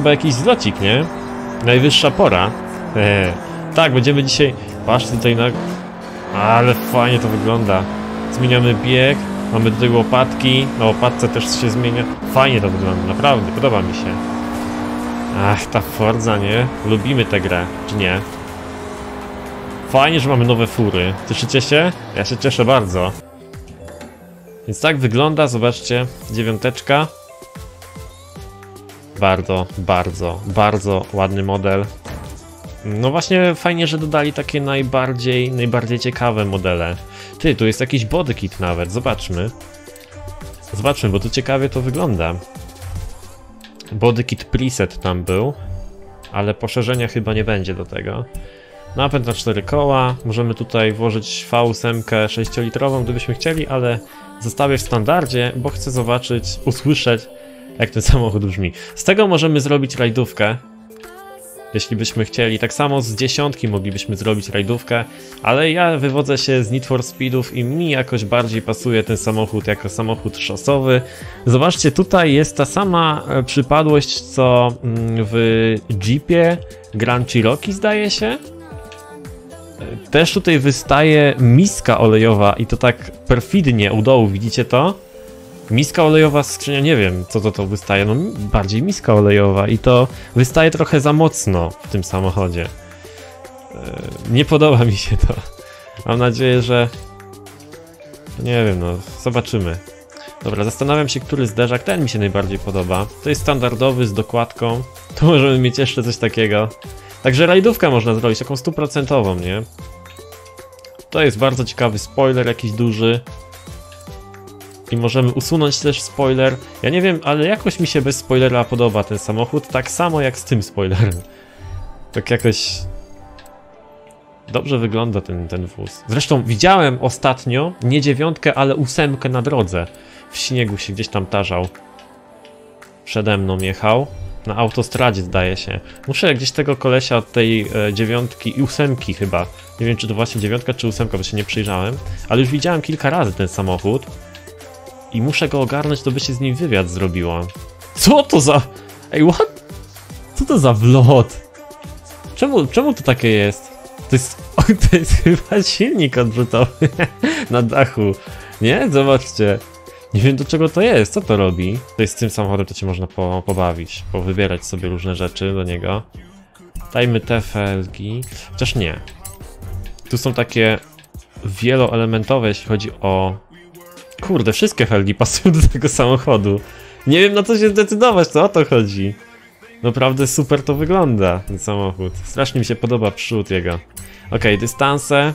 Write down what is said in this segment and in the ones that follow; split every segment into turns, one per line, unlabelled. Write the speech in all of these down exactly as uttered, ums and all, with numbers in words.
chyba jakiś zlocik, nie? Najwyższa pora. Eee, tak, będziemy dzisiaj... Patrzcie tutaj na... Ale fajnie to wygląda. Zmieniamy bieg, mamy tutaj łopatki, na łopatce też się zmienia. Fajnie to wygląda, naprawdę, podoba mi się. Ach, ta Forza, nie? Lubimy tę grę, czy nie? Fajnie, że mamy nowe fury. Cieszycie się? Ja się cieszę bardzo. Więc tak wygląda, zobaczcie, dziewiąteczka. Bardzo, bardzo, bardzo ładny model. No właśnie fajnie, że dodali takie najbardziej, najbardziej ciekawe modele. Ty, tu jest jakiś bodykit nawet, zobaczmy. Zobaczmy, bo tu ciekawie to wygląda. Bodykit preset tam był, ale poszerzenia chyba nie będzie do tego. Napęd na cztery koła, możemy tutaj włożyć V osiem sześciolitrową, gdybyśmy chcieli, ale zostawię w standardzie, bo chcę zobaczyć, usłyszeć, jak ten samochód brzmi. Z tego możemy zrobić rajdówkę, jeśli byśmy chcieli. Tak samo z dziesiątki moglibyśmy zrobić rajdówkę, ale ja wywodzę się z Need for Speedów i mi jakoś bardziej pasuje ten samochód jako samochód szosowy. Zobaczcie, tutaj jest ta sama przypadłość, co w Jeepie Grand Cherokee, zdaje się. Też tutaj wystaje miska olejowa i to tak perfidnie u dołu, widzicie to? Miska olejowa skrzynia, nie wiem co to to wystaje, no bardziej miska olejowa i to wystaje trochę za mocno w tym samochodzie. Nie podoba mi się to. Mam nadzieję, że... Nie wiem, no zobaczymy. Dobra, zastanawiam się, który zderzak, ten mi się najbardziej podoba. To jest standardowy z dokładką, tu możemy mieć jeszcze coś takiego. Także rajdówkę można zrobić, taką stuprocentową, nie? To jest bardzo ciekawy spoiler, jakiś duży. I możemy usunąć też spoiler. Ja nie wiem, ale jakoś mi się bez spoilera podoba ten samochód, tak samo jak z tym spoilerem. Tak jakoś... Dobrze wygląda ten, ten wóz. Zresztą widziałem ostatnio, nie dziewiątkę, ale ósemkę na drodze. W śniegu się gdzieś tam tarzał. Przede mną jechał. Na autostradzie, zdaje się. Muszę gdzieś tego kolesia od tej e, dziewiątki i ósemki chyba. Nie wiem, czy to właśnie dziewiątka, czy ósemka, bo się nie przyjrzałem. Ale już widziałem kilka razy ten samochód. I muszę go ogarnąć, to by się z nim wywiad zrobiło. Co to za... Ej, what? Co to za wlot? Czemu, czemu to takie jest? To jest... O, to jest chyba silnik odrzutowy na dachu. Nie? Zobaczcie. Nie wiem, do czego to jest, co to robi. To jest z tym samochodem, to się można po, pobawić, powybierać sobie różne rzeczy do niego. Dajmy te felgi, chociaż nie. Tu są takie wieloelementowe, jeśli chodzi o... Kurde, wszystkie felgi pasują do tego samochodu. Nie wiem, na co się zdecydować, co o to chodzi. Naprawdę super to wygląda, ten samochód. Strasznie mi się podoba przód jego. Ok, dystanse.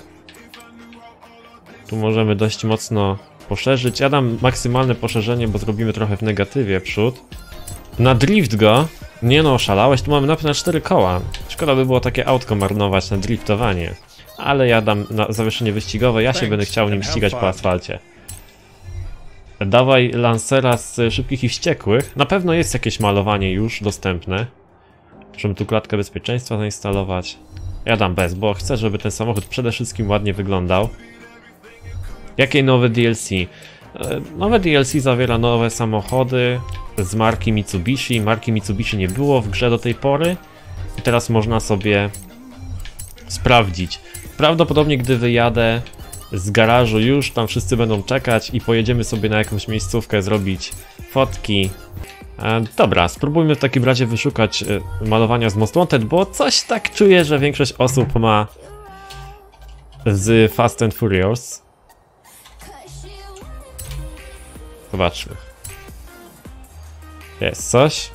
Tu możemy dość mocno poszerzyć. Ja dam maksymalne poszerzenie, bo zrobimy trochę w negatywie przód. Na drift go. Nie no, oszalałeś, tu mamy napęd na cztery koła. Szkoda by było takie autko marnować na driftowanie. Ale ja dam na zawieszenie wyścigowe, ja się będę chciał nim ścigać po asfalcie. Dawaj Lancera z szybkich i wściekłych. Na pewno jest jakieś malowanie już dostępne. Możemy tu klatkę bezpieczeństwa zainstalować. Ja dam bez, bo chcę, żeby ten samochód przede wszystkim ładnie wyglądał. Jakie nowe D L C? Nowe D L C zawiera nowe samochody z marki Mitsubishi. Marki Mitsubishi nie było w grze do tej pory. I teraz można sobie sprawdzić. Prawdopodobnie gdy wyjadę z garażu już, tam wszyscy będą czekać i pojedziemy sobie na jakąś miejscówkę zrobić fotki. E, dobra, spróbujmy w takim razie wyszukać e, malowania z Most Wanted, bo coś tak czuję, że większość osób ma z Fast and Furious. Zobaczmy. Jest coś.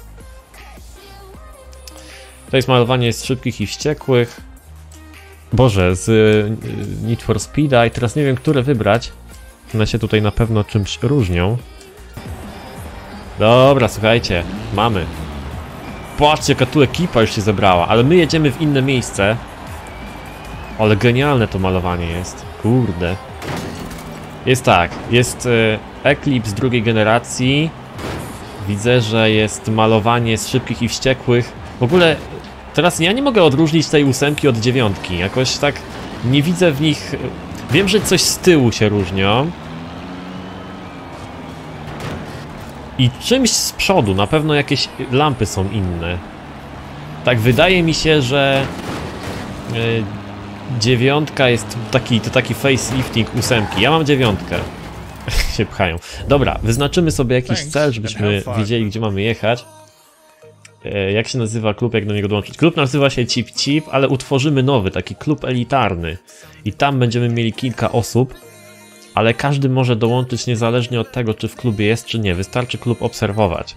To jest malowanie z szybkich i wściekłych. Boże, z y, Need for Speeda i teraz nie wiem, które wybrać. One się tutaj na pewno czymś różnią. Dobra, słuchajcie, mamy. Patrzcie, jaka tu ekipa już się zebrała, ale my jedziemy w inne miejsce. Ale genialne to malowanie jest, kurde. Jest tak, jest y, Eclipse drugiej generacji. Widzę, że jest malowanie z szybkich i wściekłych. W ogóle teraz ja nie mogę odróżnić tej ósemki od dziewiątki. Jakoś tak nie widzę w nich... Wiem, że coś z tyłu się różnią. I czymś z przodu, na pewno jakieś lampy są inne. Tak, wydaje mi się, że yy, dziewiątka jest taki, to taki facelifting ósemki. Ja mam dziewiątkę. się pchają. Dobra, wyznaczymy sobie jakiś cel, żebyśmy wiedzieli, gdzie mamy jechać. Yy, jak się nazywa klub, jak do niego dołączyć? Klub nazywa się Chip Chip, ale utworzymy nowy, taki klub elitarny. I tam będziemy mieli kilka osób, ale każdy może dołączyć niezależnie od tego, czy w klubie jest, czy nie. Wystarczy klub obserwować.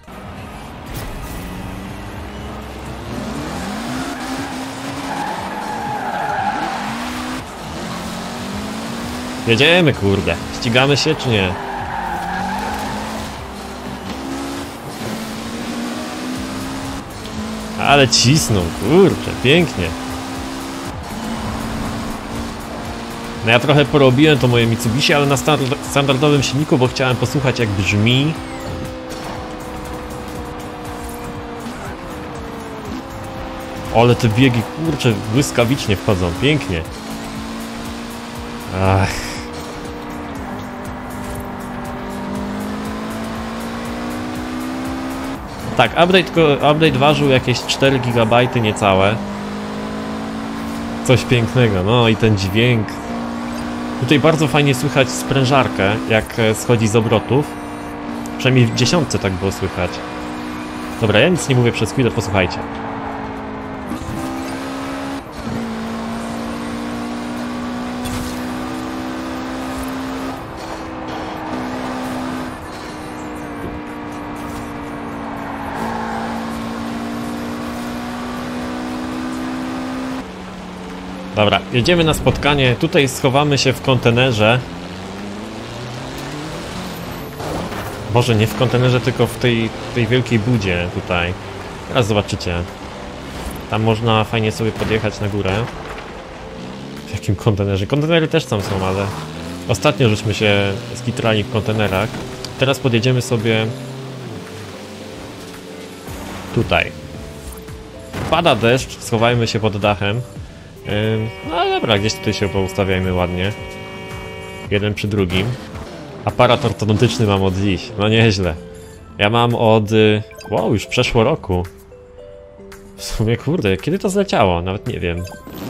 Jedziemy, kurde. Ścigamy się, czy nie? Ale cisną, kurczę, pięknie. No ja trochę porobiłem to moje Mitsubishi, ale na standardowym silniku, bo chciałem posłuchać, jak brzmi. Ale te biegi, kurczę, błyskawicznie wchodzą, pięknie. Ach. Tak, update, update ważył jakieś cztery gigabajty niecałe. Coś pięknego, no i ten dźwięk. Tutaj bardzo fajnie słychać sprężarkę, jak schodzi z obrotów. Przynajmniej w dziesiątce tak było słychać. Dobra, ja nic nie mówię przez chwilę, posłuchajcie. Dobra, jedziemy na spotkanie. Tutaj schowamy się w kontenerze. Boże, nie w kontenerze, tylko w tej, tej wielkiej budzie tutaj. Teraz zobaczycie. Tam można fajnie sobie podjechać na górę. W jakim kontenerze? Kontenery też tam są, ale ostatnio żeśmy się skitrali w kontenerach. Teraz podjedziemy sobie tutaj. Pada deszcz, schowajmy się pod dachem. No ale dobra, gdzieś tutaj się poustawiajmy ładnie. Jeden przy drugim. Aparat ortodontyczny mam od dziś, no nieźle. Ja mam od... wow, już przeszło roku. W sumie kurde, kiedy to zleciało? Nawet nie wiem.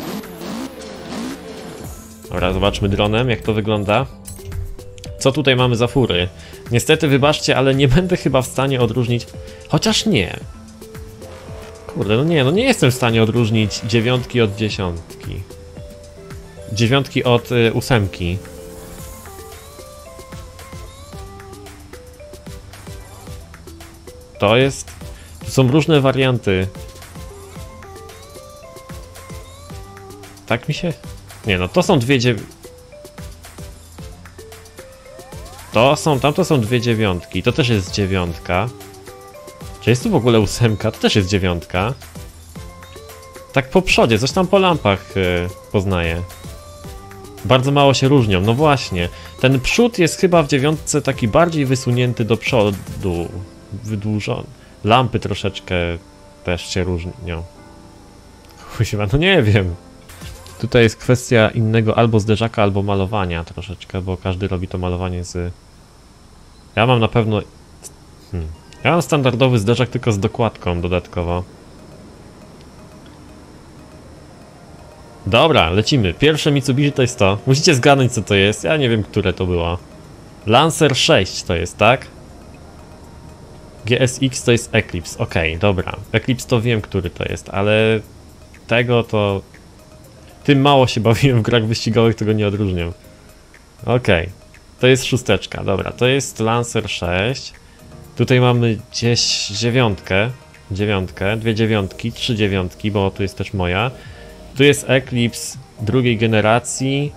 Dobra, zobaczmy dronem, jak to wygląda. Co tutaj mamy za fury? Niestety, wybaczcie, ale nie będę chyba w stanie odróżnić... Chociaż nie. Kurde, no nie, no nie jestem w stanie odróżnić dziewiątki od dziesiątki. Dziewiątki od y, ósemki. To jest... To są różne warianty. Tak mi się... Nie no, to są dwie dziew... To są... Tamto są dwie dziewiątki. To też jest dziewiątka. Czy jest tu w ogóle ósemka? To też jest dziewiątka. Tak po przodzie, coś tam po lampach yy, poznaję. Bardzo mało się różnią, no właśnie. Ten przód jest chyba w dziewiątce taki bardziej wysunięty do przodu. Wydłużony. Lampy troszeczkę też się różnią. Chyba, no nie wiem. Tutaj jest kwestia innego albo zderzaka, albo malowania troszeczkę, bo każdy robi to malowanie z... Ja mam na pewno... Hmm. Ja mam standardowy zderzak tylko z dokładką dodatkowo. Dobra, lecimy. Pierwsze Mitsubishi to jest to. Musicie zgadnąć, co to jest. Ja nie wiem, które to było. Lancer sześć to jest, tak? G S X to jest Eclipse. Okej, okay, dobra. Eclipse to wiem, który to jest, ale tego to... Tym mało się bawiłem w grach wyścigowych, tego nie odróżniam. Okej. Okay. To jest szósteczka, dobra. To jest Lancer sześć. Tutaj mamy gdzieś dziewiątkę. Dziewiątkę, dwie dziewiątki, trzy dziewiątki, bo tu jest też moja. Tu jest Eclipse drugiej generacji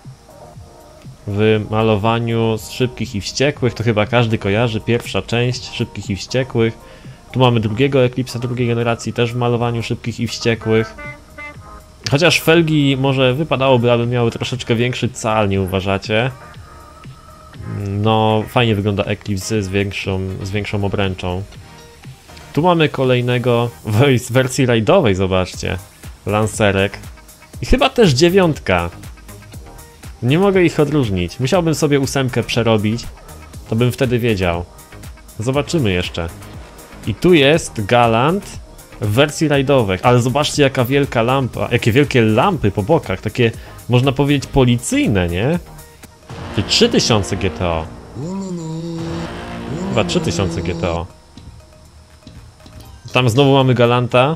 w malowaniu z Szybkich i Wściekłych, to chyba każdy kojarzy, pierwsza część Szybkich i Wściekłych. Tu mamy drugiego Eclipse'a drugiej generacji, też w malowaniu Szybkich i Wściekłych. Chociaż felgi może wypadałoby, aby miały troszeczkę większy cal, nie uważacie? No, fajnie wygląda Eclipse z większą, z większą obręczą. Tu mamy kolejnego w wersji rajdowej, zobaczcie. Lancerek. I chyba też dziewiątka. Nie mogę ich odróżnić. Musiałbym sobie ósemkę przerobić, to bym wtedy wiedział. Zobaczymy jeszcze. I tu jest Galant w wersji rajdowej, ale zobaczcie jaka wielka lampa, jakie wielkie lampy po bokach, takie można powiedzieć policyjne, nie? Czyli trzy tysiące G T O. Chyba trzy tysiące G T O. Tam znowu mamy Galanta.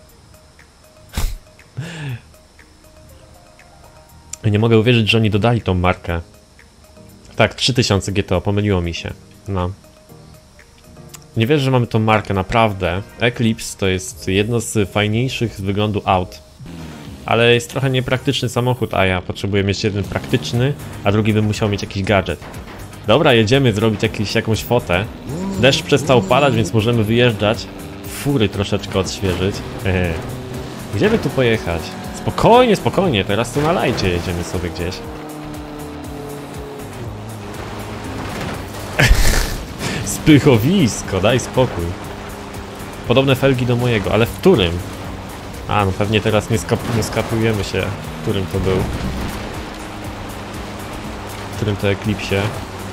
Nie mogę uwierzyć, że oni dodali tą markę. Tak, trzy tysiące G T O, pomyliło mi się. No. Nie wierzę, że mamy tą markę, naprawdę. Eclipse to jest jedno z fajniejszych z wyglądu aut. Ale jest trochę niepraktyczny samochód, a ja potrzebuję mieć jeden praktyczny, a drugi bym musiał mieć jakiś gadżet. Dobra, jedziemy zrobić jakiś, jakąś fotę. Deszcz przestał padać, więc możemy wyjeżdżać. Fury troszeczkę odświeżyć. Ehe. Gdzie by tu pojechać? Spokojnie, spokojnie, teraz tu na lajcie jedziemy sobie gdzieś. Spychowisko, daj spokój. Podobne felgi do mojego, ale w którym? A, no pewnie teraz nie, skap nie skapujemy się, w którym to był. W którym to Eclipsie.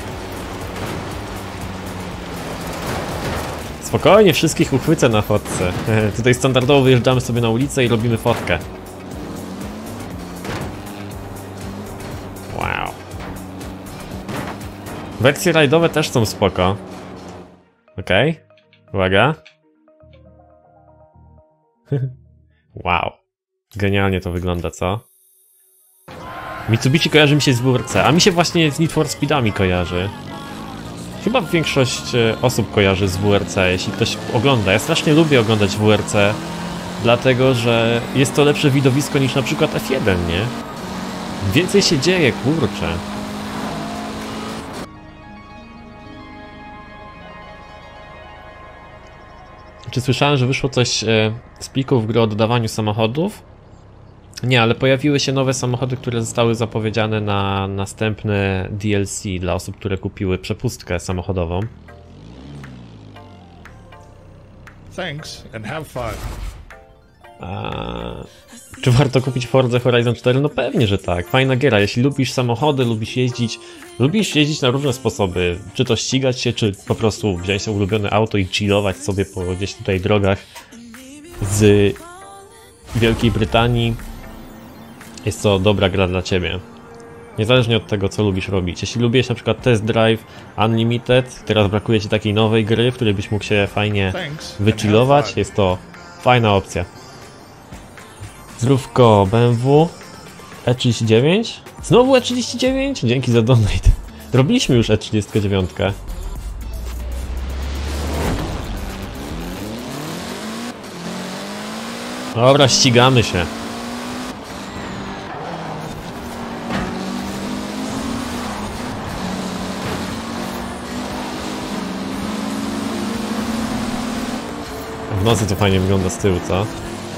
Spokojnie, wszystkich uchwycę na fotce. Tutaj standardowo wyjeżdżamy sobie na ulicę i robimy fotkę. Wow. Wersje rajdowe też są spoko. Okej, okay. Uwaga. Wow. Genialnie to wygląda, co? Mitsubishi kojarzy mi się z W R C, a mi się właśnie z Need for Speedami kojarzy. Chyba większość osób kojarzy z W R C, jeśli ktoś ogląda. Ja strasznie lubię oglądać W R C, dlatego że jest to lepsze widowisko niż na przykład F jeden, nie? Więcej się dzieje, kurczę. Czy słyszałem, że wyszło coś e, z plików gry o dodawaniu samochodów? Nie, ale pojawiły się nowe samochody, które zostały zapowiedziane na następne D L C dla osób, które kupiły przepustkę samochodową.
Thanks and have fun.
A, czy warto kupić Forza Horizon cztery? No pewnie, że tak. Fajna giera. Jeśli lubisz samochody, lubisz jeździć, lubisz jeździć na różne sposoby. Czy to ścigać się, czy po prostu wziąć sobie ulubione auto i chillować sobie po gdzieś tutaj drogach z Wielkiej Brytanii. Jest to dobra gra dla ciebie. Niezależnie od tego, co lubisz robić. Jeśli lubisz na przykład Test Drive Unlimited, teraz brakuje ci takiej nowej gry, w której byś mógł się fajnie wychillować, jest to fajna opcja. Zdrówko B M W E trzydzieści dziewięć? Znowu E trzydzieści dziewięć? Dzięki za donate. Robiliśmy już E trzydzieści dziewięć. Dobra, ścigamy się. W nocy to fajnie wygląda z tyłu, co?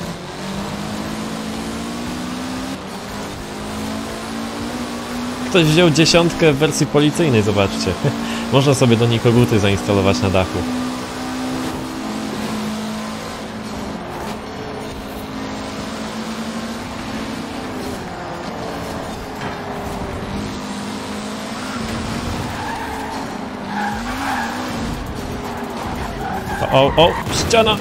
Ktoś wziął dziesiątkę w wersji policyjnej, zobaczcie. Można sobie do niej koguty zainstalować na dachu. O, o, o, ściana!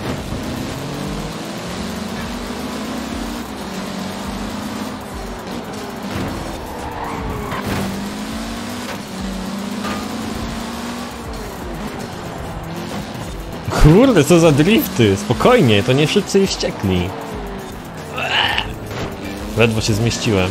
Kurde, co za drifty! Spokojnie, to nie wszyscy wściekli. Ledwo się zmieściłem.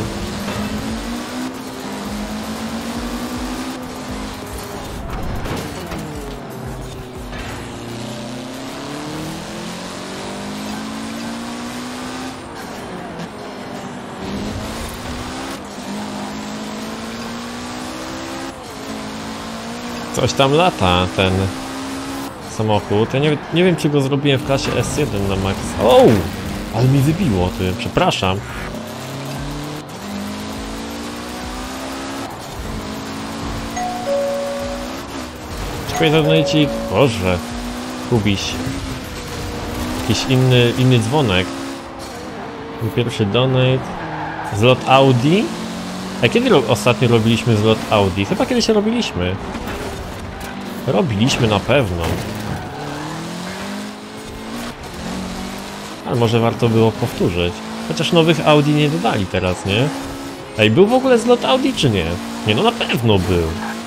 Coś tam lata, ten samochód. Ja nie, nie wiem, czy go zrobiłem w klasie S jeden na max. O! Ale mi wybiło, ty. Przepraszam. Czekaj, zadonajcik. Boże. Kubiś. Jakiś inny, inny dzwonek. Pierwszy donate. Zlot Audi. A kiedy ro ostatnio robiliśmy zlot Audi? Chyba kiedyś robiliśmy. Robiliśmy na pewno. Ale może warto było powtórzyć. Chociaż nowych Audi nie dodali teraz, nie? Ej, był w ogóle zlot Audi czy nie? Nie, no na pewno był.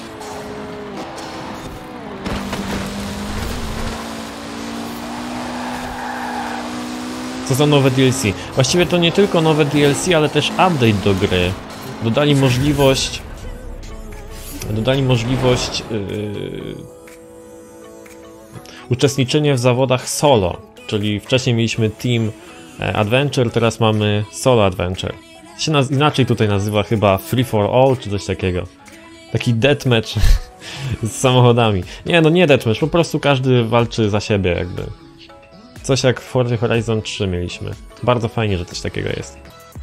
Co za nowe D L C? Właściwie to nie tylko nowe D L C, ale też update do gry. Dodali możliwość... Dodali możliwość... Yy... uczestniczenia w zawodach solo. Czyli wcześniej mieliśmy Team Adventure, teraz mamy Solo Adventure. Się naz inaczej tutaj nazywa chyba Free for All, czy coś takiego. Taki deathmatch z samochodami. Nie, no nie deathmatch, po prostu każdy walczy za siebie jakby. Coś jak w Forza Horizon trzy mieliśmy. Bardzo fajnie, że coś takiego jest.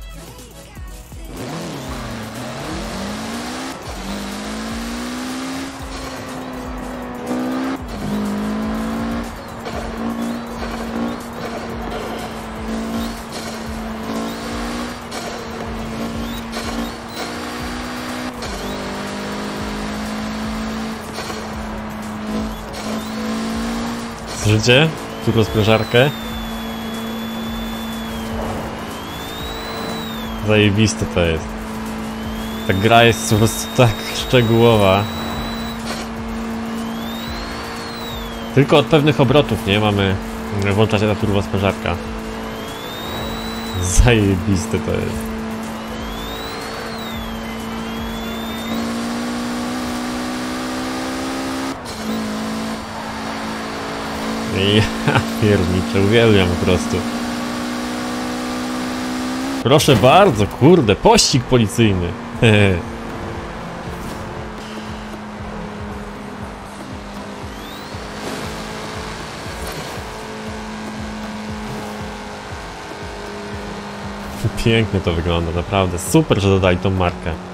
Słyszycie? Tu sprężarkę. Zajebiste to jest. Ta gra jest po prostu tak szczegółowa. Tylko od pewnych obrotów, nie? Mamy włączać ta turbosprężarka. Zajebiste to jest. Ja pierniczę, uwielbiam po prostu. Proszę bardzo, kurde, pościg policyjny. Pięknie to wygląda, naprawdę. Super, że dodali tą markę.